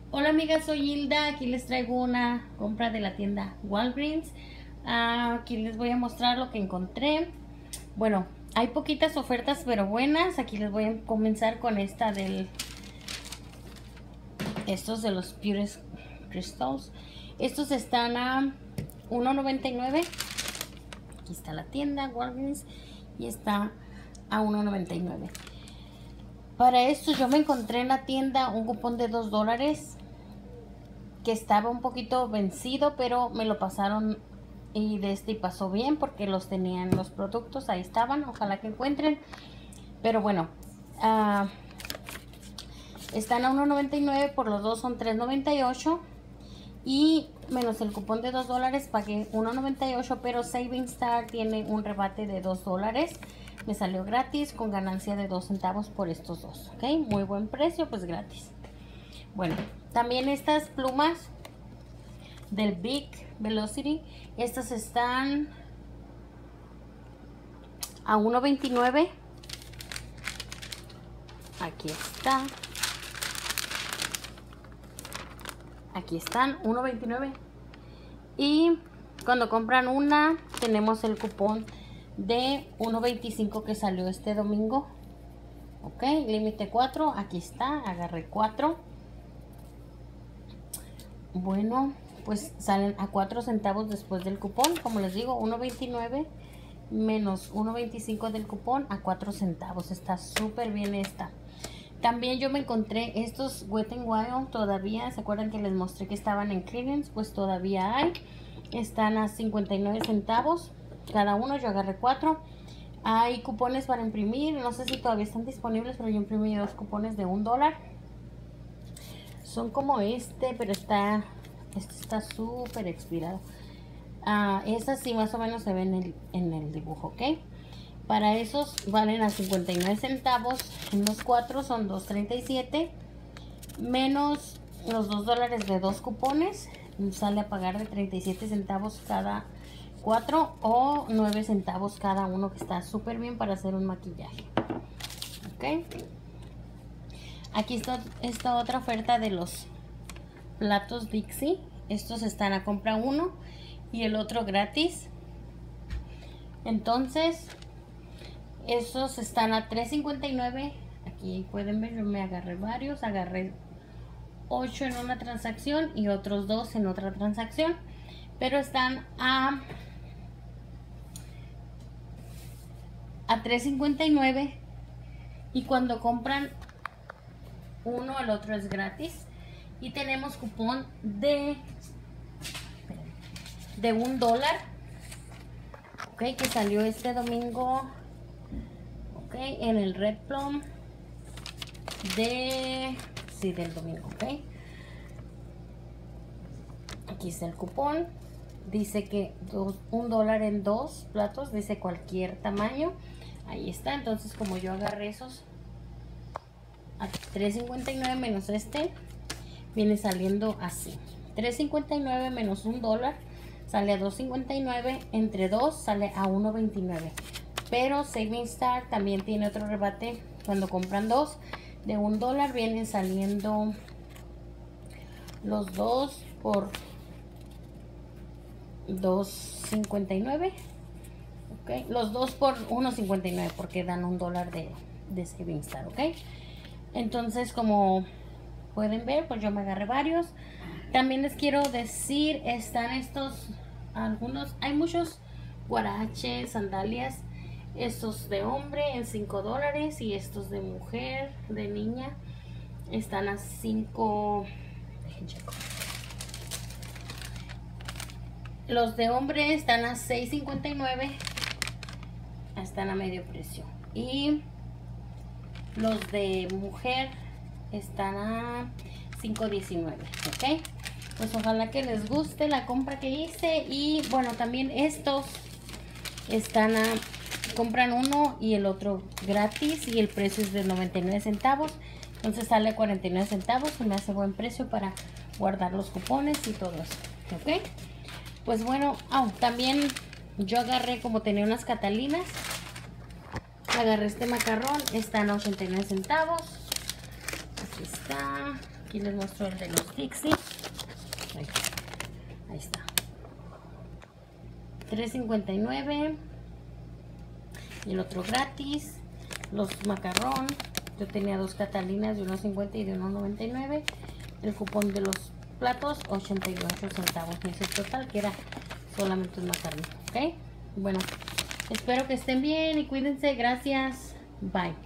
Hola amigas, soy Hilda. Aquí les traigo una compra de la tienda Walgreens. Aquí les voy a mostrar lo que encontré. Bueno, hay poquitas ofertas pero buenas. Aquí les voy a comenzar con esta estos de los Pure Crystals. Estos están a $1.99. Aquí está la tienda Walgreens y está a $1.99. Para esto yo me encontré en la tienda un cupón de $2 que estaba un poquito vencido, pero me lo pasaron y pasó bien porque los tenían los productos, ahí estaban, ojalá que encuentren. Pero bueno, están a $1.99, por los dos son $3.98 y menos el cupón de $2 pagué $1.98, pero SavingStar tiene un rebate de $2. Me salió gratis con ganancia de 2 centavos por estos dos, ok, muy buen precio, pues gratis. Bueno, también estas plumas del Big Velocity, estas están a $1.29. Aquí está. Aquí están, $1.29. Y cuando compran una, tenemos el cupón de $1.25 que salió este domingo. Ok, límite 4. Aquí está, agarré 4. Bueno, pues salen a 4 centavos después del cupón. Como les digo, $1.29 menos $1.25 del cupón a 4 centavos. Está súper bien esta. También yo me encontré estos Wet n Wild todavía. ¿Se acuerdan que les mostré que estaban en clearance? Pues todavía hay. Están a 59 centavos cada uno. Yo agarré 4. Hay cupones para imprimir. No sé si todavía están disponibles, pero yo imprimí 2 cupones de $1. Son como pero este está súper expirado. Estas sí más o menos se ven en el dibujo, ¿ok? Para esos valen a 59 centavos. Los 4 son $2.37 menos los $2 de 2 cupones. Sale a pagar de 37 centavos cada 4 o 9 centavos cada uno, que está súper bien para hacer un maquillaje, ¿ok? Aquí está esta otra oferta de los platos Dixie. Estos están a compra uno y el otro gratis. Entonces, esos están a $3.59. Aquí pueden ver, yo me agarré varios. Agarré 8 en una transacción y otros 2 en otra transacción. Pero están a $3.59. Y cuando compran uno, el otro es gratis. Y tenemos cupón de $1, ok, que salió este domingo, ok, en el Red Plum del domingo, ok. Aquí está el cupón. Dice que $1 en 2 platos, dice cualquier tamaño. Ahí está. Entonces, como yo agarré esos a $3.59 menos viene saliendo así: $3.59 menos $1 sale a $2.59, entre 2 sale a $1.29. Pero SavingStar también tiene otro rebate. Cuando compran 2 de $1, vienen saliendo los 2 por $2.59, ok, los 2 por $1.59 porque dan $1 de SavingStar, ok. Entonces, como pueden ver, pues yo me agarré varios. También les quiero decir, están algunos, hay muchos guaraches, sandalias. Estos de hombre en $5 y estos de mujer, de niña, están a 5. Los de hombre están a $6.59, están a medio precio. Y los de mujer están a $5.19, ok. Pues ojalá que les guste la compra que hice. Y bueno, también estos están compran uno y el otro gratis y el precio es de 99 centavos. Entonces sale a 49 centavos. Se me hace buen precio para guardar los cupones y todo eso, ok. Pues bueno, también yo agarré, como tenía unas catalinas, agarré este macarrón. Están a 89 centavos. Aquí está. Aquí les muestro el de los Dixie. Ahí está. $3.59. Y el otro gratis. Los macarrón. Yo tenía 2 Catalinas de 1.50 y de 1.99. El cupón de los platos 88 centavos. Me hizo total que era solamente un macarrón. ¿Ok? Bueno, espero que estén bien y cuídense. Gracias. Bye.